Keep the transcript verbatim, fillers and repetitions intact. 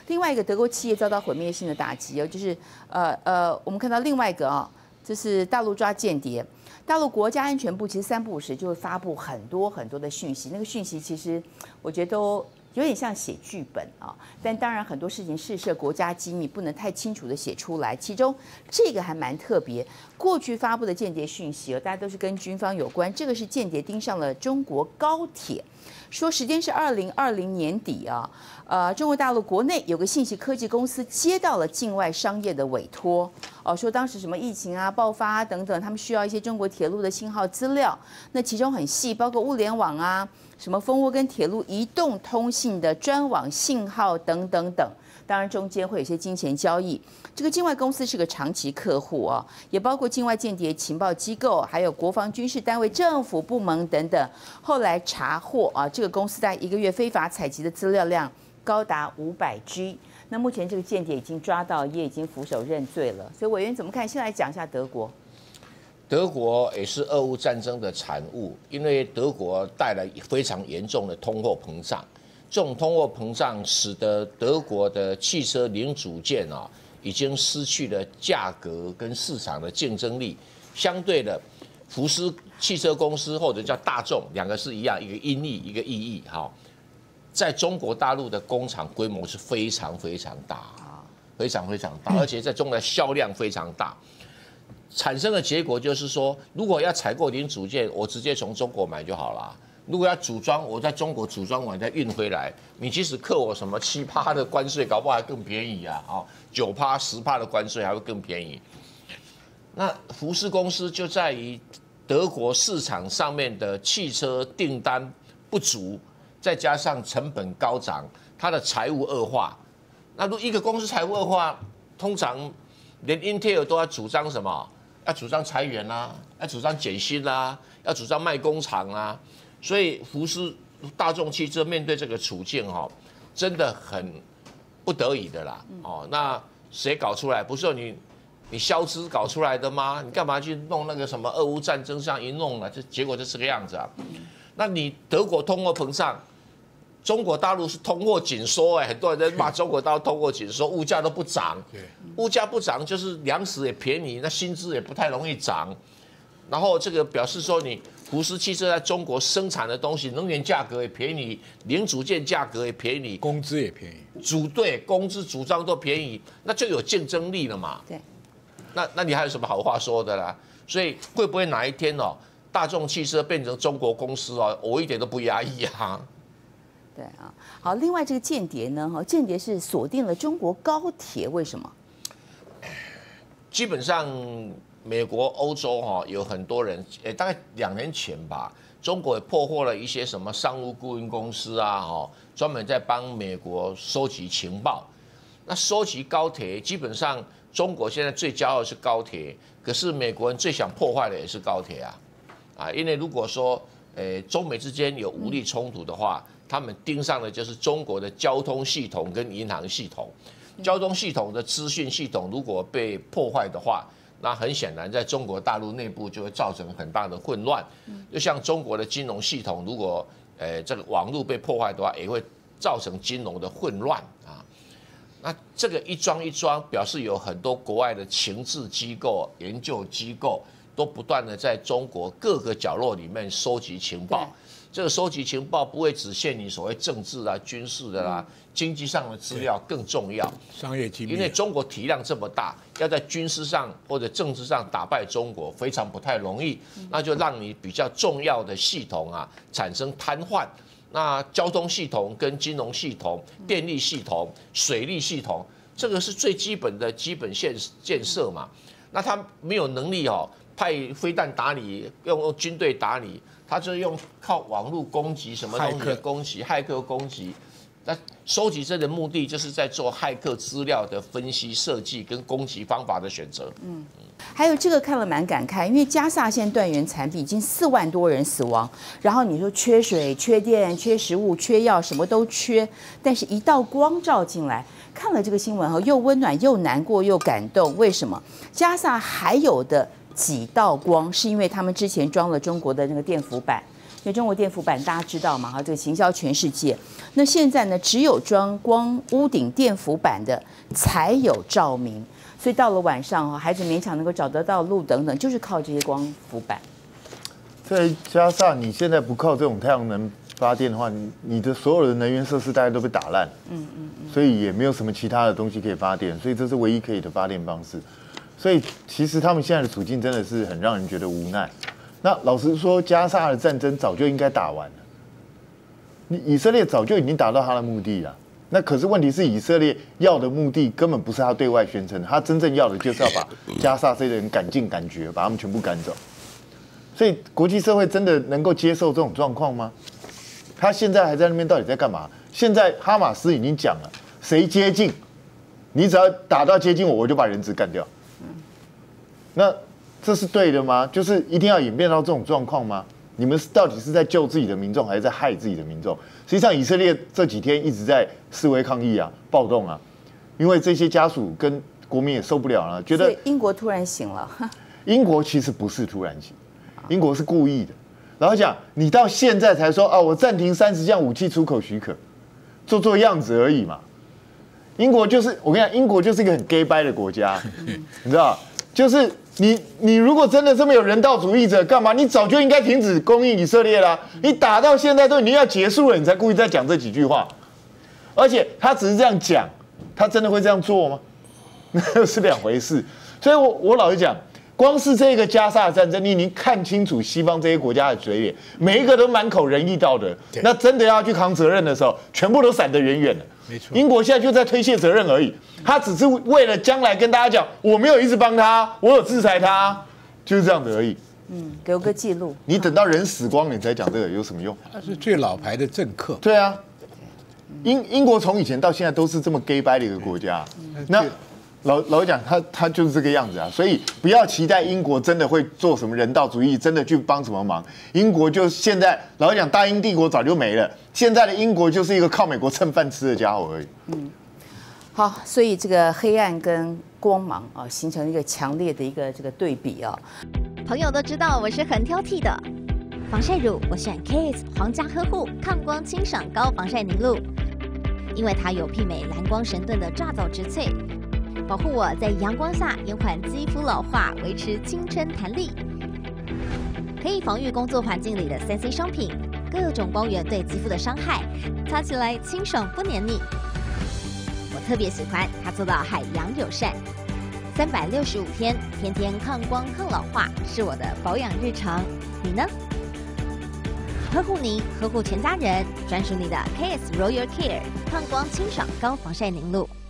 另外一个德国企业遭到毁灭性的打击哦，就是呃呃，我们看到另外一个啊、哦，这是大陆抓间谍。大陆国家安全部其实三不五时就会发布很多很多的讯息，那个讯息其实我觉得都有点像写剧本啊，但当然很多事情事涉国家机密，不能太清楚的写出来。其中这个还蛮特别，过去发布的间谍讯息，大家都是跟军方有关。这个是间谍盯上了中国高铁，说时间是二零二零年底啊，呃，中国大陆国内有个信息科技公司接到了境外商业的委托，哦，说当时什么疫情啊爆发啊等等，他们需要一些中国铁路的信号资料，那其中很细，包括物联网啊。什么蜂窝跟铁路移动通信的专网信号等等等，当然中间会有一些金钱交易。这个境外公司是个长期客户啊，也包括境外间谍情报机构，还有国防军事单位、政府部门等等。后来查获啊，这个公司在一个月非法采集的资料量高达五百 G。那目前这个间谍已经抓到，也已经俯首认罪了。所以委员怎么看？先来讲一下德国。 德国也是俄乌战争的产物，因为德国带来非常严重的通货膨胀，这种通货膨胀使得德国的汽车零组件啊，已经失去了价格跟市场的竞争力。相对的，福斯汽车公司或者叫大众，两个是一样，一个音译，一个意译，哈，在中国大陆的工厂规模是非常非常大，非常非常大，而且在中国的销量非常大。产生的结果就是说，如果要采购零组件，我直接从中国买就好了。如果要组装，我在中国组装完再运回来，你即使扣我什么七趴的关税，搞不好还更便宜啊！啊，九趴、十趴的关税还会更便宜。那福斯公司就在于德国市场上面的汽车订单不足，再加上成本高涨，它的财务恶化。那如果一个公司财务恶化，通常连 Intel 都要主张什么？要主张裁员啦、啊，要主张减薪啦、啊，要主张卖工厂啦、啊，所以福斯、大众汽车面对这个处境哈、哦，真的很不得已的啦。哦，那谁搞出来？不是你你消资搞出来的吗？你干嘛去弄那个什么俄乌战争上一弄了，这结果就这个样子啊。那你德国通货膨胀，中国大陆是通货紧缩哎，很多人在骂中国大陆通货紧缩，物价都不涨。物价不涨就是粮食也便宜，那薪资也不太容易涨。然后这个表示说，你福斯汽车在中国生产的东西，能源价格也便宜，零组件价格也便宜， 工资也便宜， 组队工资组装都便宜，那就有竞争力了嘛。 对。 那那你还有什么好话说的啦？所以会不会哪一天哦，大众汽车变成中国公司哦，我一点都不压抑啊。 对啊，好，另外这个间谍呢，哈，间谍是锁定了中国高铁，为什么？ 基本上，美国、欧洲哈有很多人，诶，大概两年前吧，中国也破获了一些什么商务顾问公司啊，哈，专门在帮美国收集情报。那收集高铁，基本上中国现在最骄傲的是高铁，可是美国人最想破坏的也是高铁啊，啊，因为如果说，诶，中美之间有武力冲突的话，他们盯上的就是中国的交通系统跟银行系统。交通系统的资讯系统如果被破坏的话，那很显然在中国大陆内部就会造成很大的混乱。就像中国的金融系统，如果呃这个网络被破坏的话，也会造成金融的混乱啊。那这个一桩一桩，表示有很多国外的情治机构、研究机构都不断的在中国各个角落里面收集情报。这个收集情报不会只限于所谓政治啊、军事的啦、经济上的资料更重要。 商业机密， 因为中国体量这么大，要在军事上或者政治上打败中国非常不太容易，那就让你比较重要的系统啊产生瘫痪。那交通系统跟金融系统、电力系统、水利系统，这个是最基本的基本建建设嘛。那他没有能力哦，派飞弹打你，用用军队打你。他就是用靠网络攻击什么东西的攻击，骇客攻击。那收集这的目的就是在做骇客资料的分析、设计跟攻击方法的选择。嗯， 还有这个看了蛮感慨，因为加萨现在断垣残壁，已经四万多人死亡。然后你说缺水、缺电、缺食物、缺药，什么都缺。但是，一道光照进来，看了这个新闻后，又温暖又难过又感动。为什么？加萨还有的几道光，是因为他们之前装了中国的那个电浮板。 因为中国电浮板大家知道嘛，哈，这个行销全世界。那现在呢，只有装光屋顶电浮板的才有照明，所以到了晚上哈，孩子勉强能够找得到路等等，就是靠这些光浮板。 再加上你现在不靠这种太阳能发电的话，你你的所有的能源设施大家都被打烂，嗯嗯嗯，所以也没有什么其他的东西可以发电，所以这是唯一可以的发电方式。所以其实他们现在的处境真的是很让人觉得无奈。那老实说，加沙的战争早就应该打完了，你以色列早就已经达到他的目的了。那可是问题是，以色列要的目的根本不是他对外宣称的，他真正要的就是要把加沙这些人赶尽赶绝，把他们全部赶走。所以国际社会真的能够接受这种状况吗？他现在还在那边到底在干嘛？现在哈马斯已经讲了，谁接近，你只要打到接近我，我就把人质干掉。那这是对的吗？就是一定要演变到这种状况吗？你们到底是在救自己的民众，还是在害自己的民众？实际上，以色列这几天一直在示威抗议啊、暴动啊，因为这些家属跟国民也受不了了，觉得英国突然醒了。 英国其实不是突然醒，英国是故意的。然后讲，你到现在才说啊，我暂停三十项武器出口许可，做做样子而已嘛。英国就是我跟你讲，英国就是一个很 gay 掰的国家，你知道，就是你你如果真的这么有人道主义者，干嘛？你早就应该停止供应以色列啦。你打到现在都已经要结束了，你才故意在讲这几句话。而且他只是这样讲，他真的会这样做吗？那是两回事。所以我我老实讲。光是这个加沙的战争，你已经看清楚西方这些国家的嘴脸，每一个都满口仁义道德，那真的要去扛责任的时候，全部都闪得远远的。 没错， 英国现在就在推卸责任而已，他只是为了将来跟大家讲，我没有一直帮他，我有制裁他，就是这样子而已。 嗯，留个记录。 你等到人死光了，你才讲这个有什么用？ 他是最老牌的政客。 对啊，英英国从以前到现在都是这么 gay 掰的一个国家，那。老老讲他他就是这个样子啊，所以不要期待英国真的会做什么人道主义，真的去帮什么忙。英国就现在老讲大英帝国早就没了，现在的英国就是一个靠美国蹭饭吃的家伙而已。 嗯，好，所以这个黑暗跟光芒啊，形成一个强烈的一个这个对比啊。 朋友都知道我是很挑剔的，防晒乳我选 Kiss 皇家呵护抗光清爽高防晒凝露，因为它有媲美蓝光神盾的抓藻植萃。保护我在阳光下延缓肌肤老化，维持青春弹力，可以防御工作环境里的三 C 商品、各种光源对肌肤的伤害，擦起来清爽不黏腻。我特别喜欢它做到海洋友善，三百六十五天，天天抗光抗老化，是我的保养日常。你呢？呵护您，呵护全家人，专属你的 K S Royal Care 抗光清爽高防晒凝露。